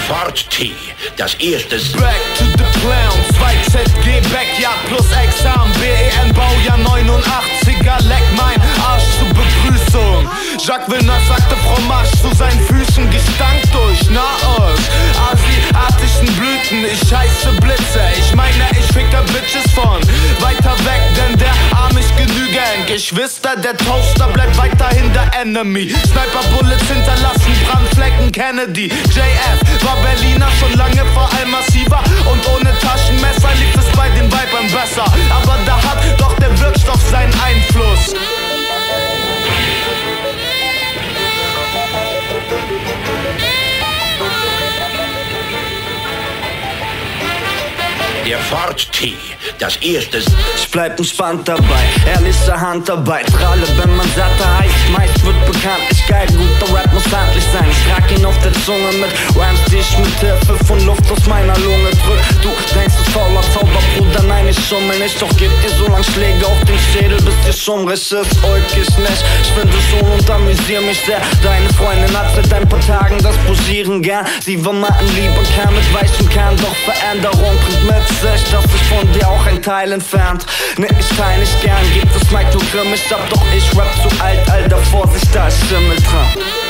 Ford T, das erste. Back to the Clown, 2ZG Backyard plus Examen, BEN Baujahr 89er, leck mein Arsch zur Begrüßung. Jacques Villeneuve sagte Fromage zu seinen Füßen, Gestank durch Nahost, asiatischen Blüten, ich heiße Blitze. Ich meine, ich ficke Bitches von weiter weg, denn der Arm ist genügend. Geschwister, der Toaster bleibt weiterhin der Enemy. Sniper Bullets hinterlassen Brandflecken, Kennedy. JF war Berliner schon lange, vor allem massiver. Und ohne Taschenmesser lief es bei den Weibern besser. Aber da hat doch der Wirkstoff seinen Einfluss. Der Ford T, das erste. Ich bleib entspannt dabei, ehrliche Handarbeit. DerRalle, Benman, Zetta heißt, meist wird bekannt. Ich geil, guter Rap muss handlich sein. Ich trag ihn auf der Zunge mit Rhymes, die ich mit Hilfe von Luft aus meiner Lunge drück. Du denkst, es fauler Zauberbruder, nein, ich schummel nicht. Doch gib dir so lang Schläge auf den Schädel, bis dir schummrig ist. Äug ich nicht, ich finde schon und amüsier mich sehr. Deine Freundin hat seit ein paar Tagen das Posieren gern. Sie war mal ein lieber Kern mit weichem Kern, doch Veränderung bringt mit sich, dass sich von dir auch ein Teil entfernt. Ne, ich teil nicht gern, gibt das Mic nur grimmig ab, doch ich rap zu alt, Alter, Vorsicht, da ist Schimmel dran.